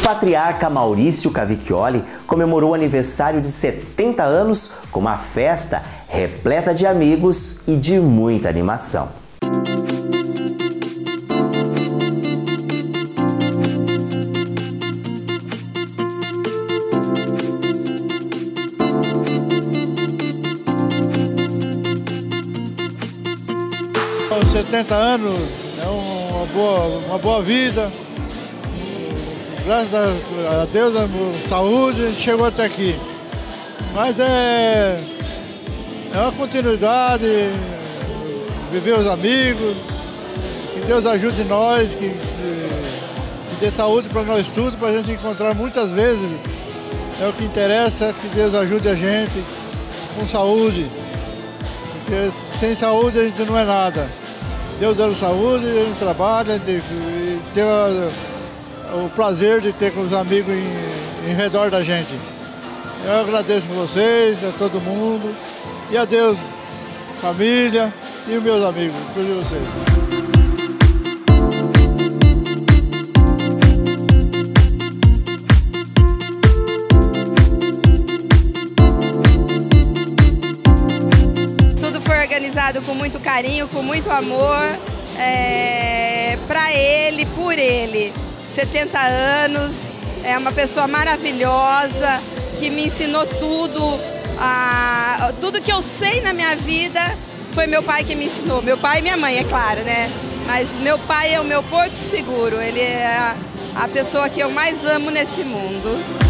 patriarca Maurício Cavicchioli comemorou o aniversário de 70 anos com uma festa repleta de amigos e de muita animação. Aos 70 anos é uma boa vida. Graças a Deus, a saúde, a gente chegou até aqui. Mas é uma continuidade, viver os amigos, que Deus ajude nós, que dê saúde para nós tudo, para a gente encontrar muitas vezes. É o que interessa, que Deus ajude a gente com saúde. Porque sem saúde a gente não é nada. Deus dando saúde, a gente trabalha, a gente tem o prazer de ter com os amigos em redor da gente. Eu agradeço a vocês, a todo mundo, e a Deus, família e os meus amigos, todos vocês. Tudo foi organizado com muito carinho, com muito amor, para ele, por ele. 70 anos, é uma pessoa maravilhosa, que me ensinou tudo. Tudo que eu sei na minha vida foi meu pai que me ensinou. Meu pai e minha mãe, é claro, né? Mas meu pai é o meu porto seguro, ele é a pessoa que eu mais amo nesse mundo.